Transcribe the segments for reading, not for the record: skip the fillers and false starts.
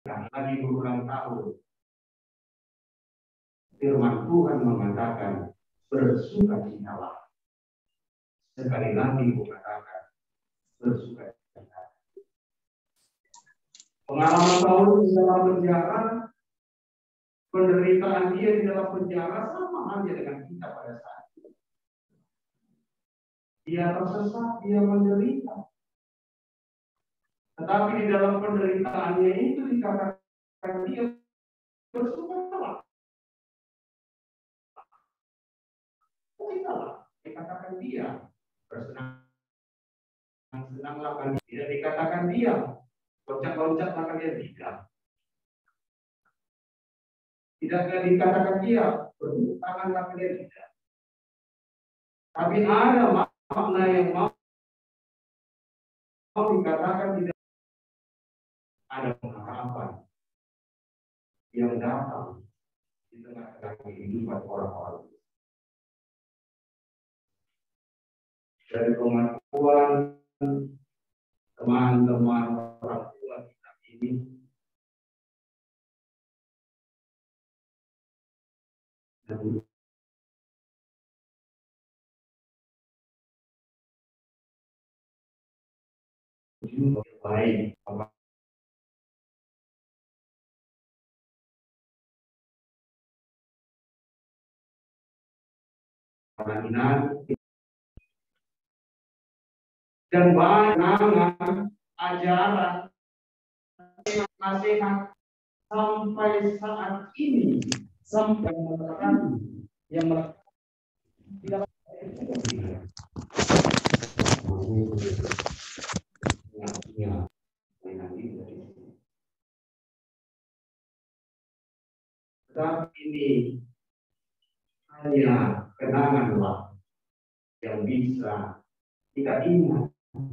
lagi berulang tahun. Firman Tuhan mengatakan bersukacitalah. Sekali lagi mengatakan bersukacita. Pengalaman Paulus dalam penjara, penderitaan dia di dalam penjara sama halnya dengan kita pada saat itu. Dia tersesat, dia menderita. Tetapi di dalam penderitaannya itu dikatakan dia bersukalah. Dikatakan dia bersenang-senanglah kan, tidak dikatakan dia loncat-loncat maka dia tidak dikatakan dia bertepuk tangan maka dia tidak. Tapi ada makna yang mau dikatakan tidak. Ada pengharapan yang datang di tengah-tengah kehidupan orang-orang. Dari pengakuan teman-teman orang tua kita ini, baik dan banyak ajaran nasihat sampai saat ini, sampai melekat yang melekat di dalam tetapi ini hanya kenanganlah yang bisa kita ingat.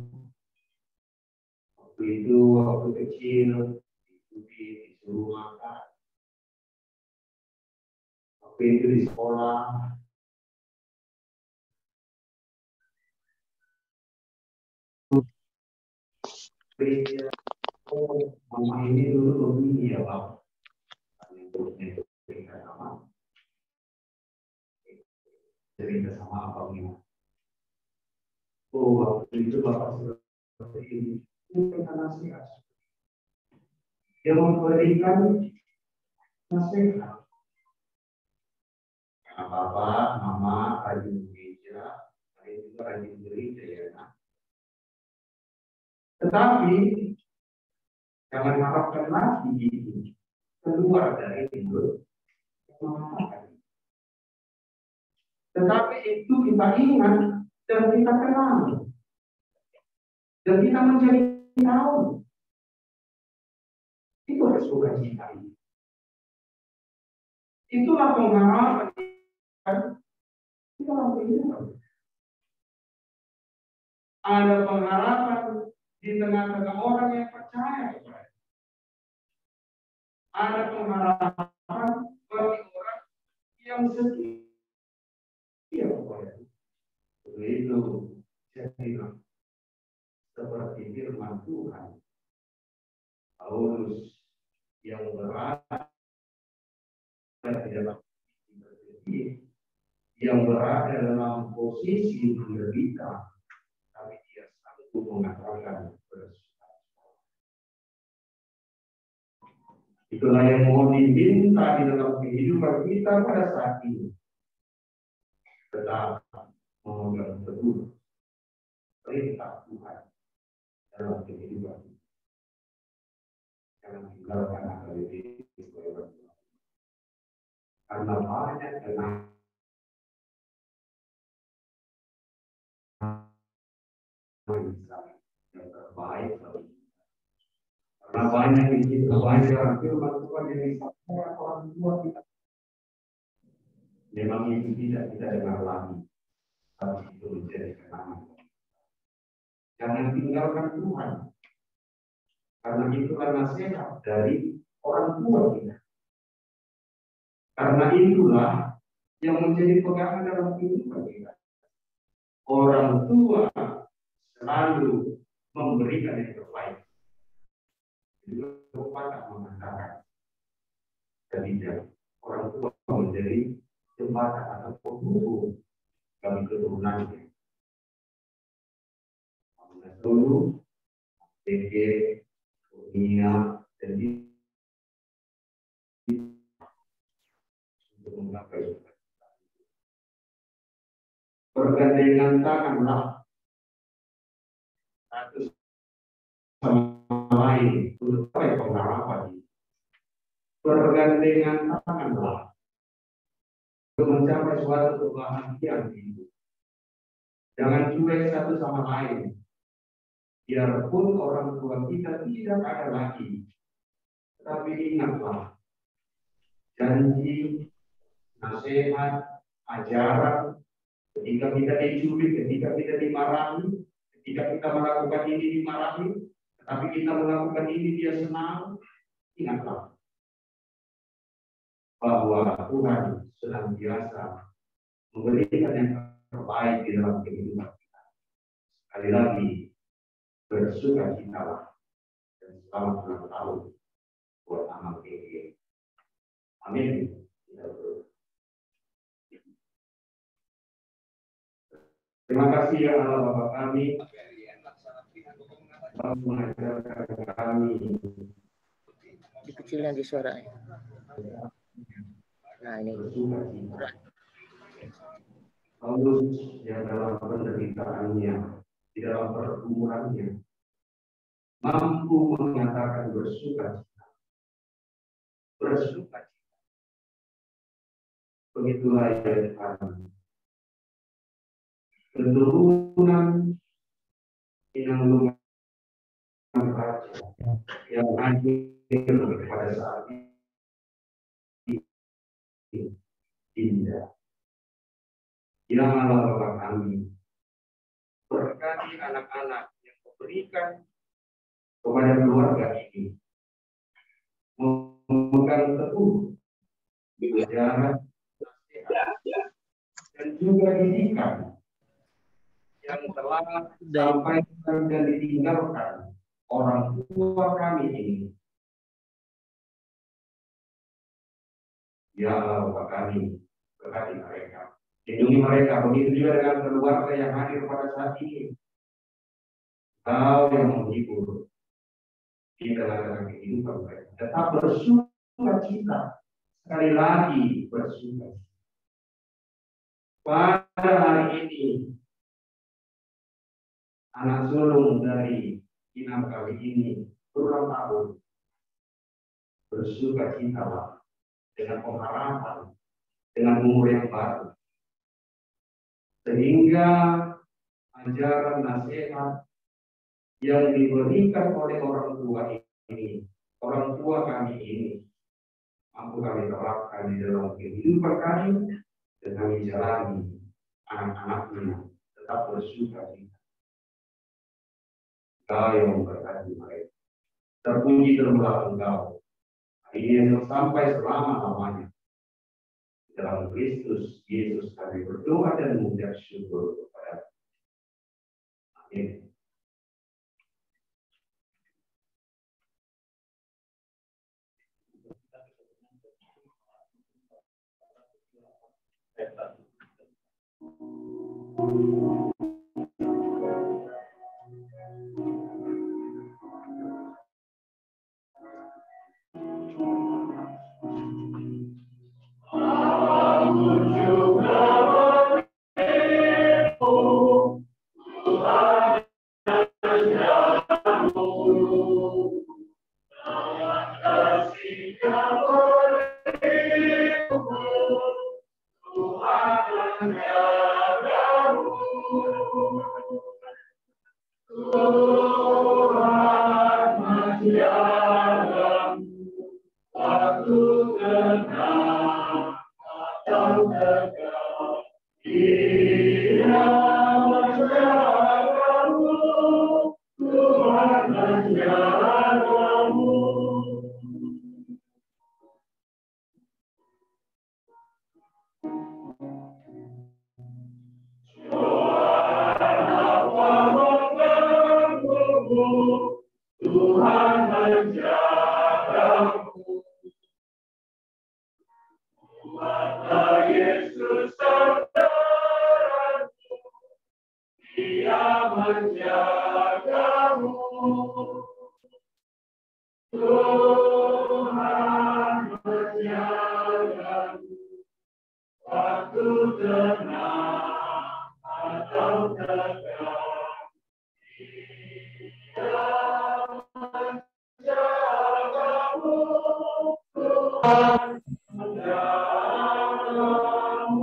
Waktu itu, waktu kecil, disuruh makan. Waktu itu di sekolah. Oh, mama ini dulu begini ya, Pak. Cerita sama apa ini? Oh, waktu itu Bapak seperti ini. Ini nasihat. Dia memberikan nasihat. Karena Bapak, Mama rajin gereja, saya juga rajin gereja ya. Nah. Tetapi jangan harapkan lagi keluar dari itu. Tetapi itu kita ingat dan kita kenal dan kita menjadi tahu. Itu harus bukan kita ini. Itulah pengharapan kita lakukan. Ada pengharapan di tengah-tengah orang yang percaya kepada. Ada pengharapan bagi orang yang setia kepada. Itu saya bilang seperti firman Tuhan. Paulus yang berada di dalam yang berada dalam posisi menderita, tapi dia sanggup mengatakan bersuka-cita. Itulah yang mohon diminta di dalam kehidupan kita pada saat ini. Tetap memegang teguh perintah Tuhan dalam kehidupan kita. Jangan tinggalkan akal ini. Karena banyak kenangan yang terbaik karena banyak di banyak firman Tuhan yang disampaikan orang tua kita. Memang itu tidak kita dengar lagi, tapi itu menjadi kenangan. Jangan tinggalkan Tuhan, karena itulah nasihat dari orang tua kita. Karena itulah yang menjadi pegangan dalam kehidupan kita. Orang tua selalu memberikan yang terbaik. Lupa mengatakan ketika orang tua menjadi jembatan atau penghubung bagi keturunannya. Dulu, PG, dunia, dan untuk menggapai bergandengan tanganlah satu sama lain untuk pengalaman. Bergandengan tanganlah untuk mencapai suatu kebahagiaan hidup. Jangan cuek satu sama lain. Biarpun orang tua kita tidak ada lagi, tetapi ingatlah janji, nasihat, ajaran. Ketika kita dicubit, ketika kita dimarahi, ketika kita melakukan ini dimarahi, tetapi kita melakukan ini dia senang. Ingatlah bahwa Tuhan senantiasa memberikan yang terbaik di dalam kehidupan kita. Sekali lagi, bersukacitalah dan selamat ulang tahun buat anak PG. Amin. Terima kasih ya Allah Bapa kami, Bapa mengajarkan kami. Dikecil lagi suaranya. Nah ini. Paulus yang dalam penderitaannya, di dalam pergumulannya, mampu menyatakan bersukacita. Bersukacita. Begitulah ya Tuhan. Keturunan Inang Raja yang hadir pada saat ini indah. Yang Allah Bapa kami berkati anak-anak yang memberikan kepada keluarga ini memegang teguh ajaran, dan juga didikan yang telah disampaikan dan ditinggalkan orang tua kami ini. Ya Allah Bapa kami, berkati mereka, lindungi mereka, begitu juga dengan keluarga yang hadir pada saat ini. Kau yang menghibur kita dalam kehidupan mereka, tetap bersukacita, sekali lagi bersukacita. Pada hari ini, anak sulung dari Inam kali ini berulang tahun, bersukacitalah dengan pengharapan, dengan umur yang baru, sehingga ajaran nasihat yang diberikan oleh orang tua ini, orang tua kami ini, mampu kami terapkan di dalam kehidupan kami, dan kami jalani anak-anaknya tetap bersukacita. Kau yang memberkati mereka. Terpuji terpujilah Engkau. Ini sampai selama-lamanya. Dalam Kristus Yesus kami berdoa dan mengucap syukur kepada. Amin. Tuhan menjagamu. Mata Yesus saudaraku, Dia menjagamu. Tuhan menjagamu. Waktu tenang atau tegang, Dia menjagamu. Tuhan menjagamu.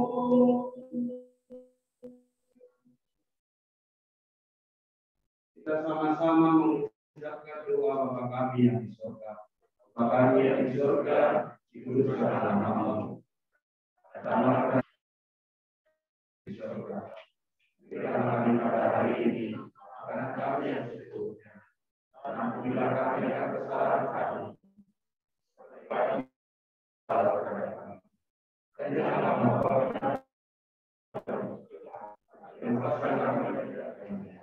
Kita sama-sama mengucapkan doa Bapa kami yang di surga. Bapa kami yang di surga, dikuduskanlah namamu. Datanglah di surga. Berikanlah kami pada hari ini makanan kami yang secukupnya. Dan ampunilah kami akan kesalahan kami. Dan janganlah membawa kami dan lepaskan kami dari jahat.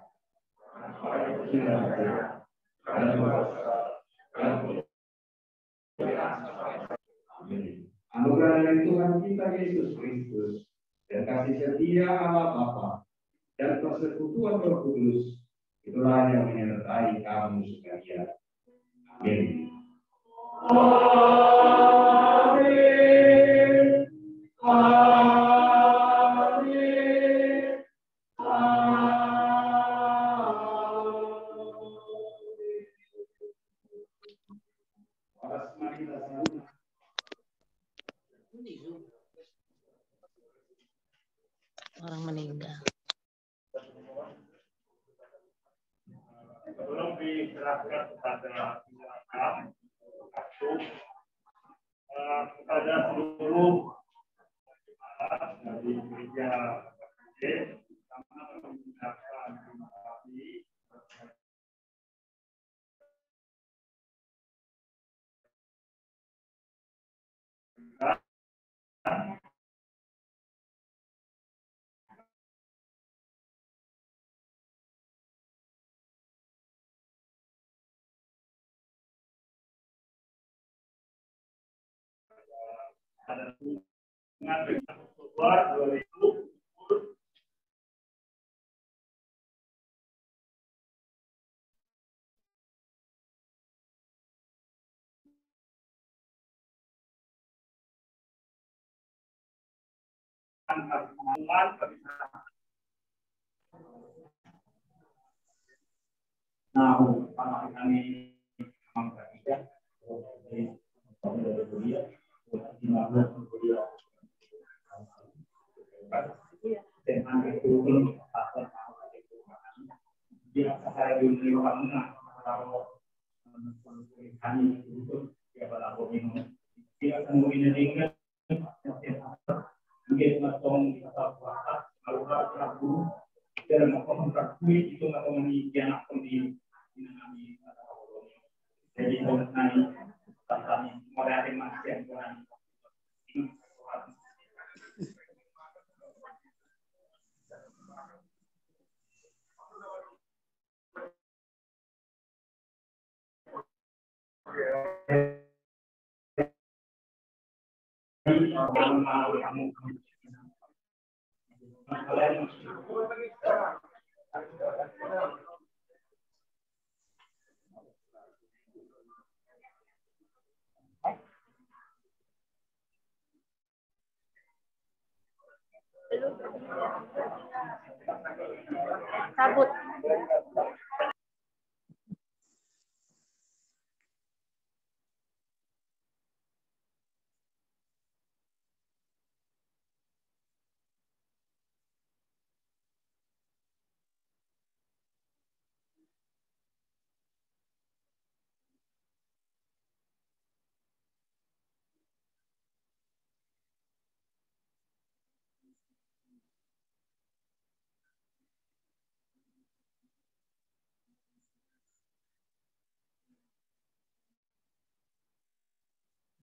Anugerah dari Tuhan kita Yesus Kristus dan kasih setia Allah Bapa dan persekutuan Roh Kudus itulah yang menyertai kamu sekalian. Amin. Amin. Amin. Orang meninggal. Sebelum diserahkan kepada masyarakat, kepada seluruh dari gereja sama mengucapkan terima kasih. Ada hubungan dengan Oktober 2000 Nah, pada kami memang tidak jadi mengenai tentang modal masih yang kurang. Cabut.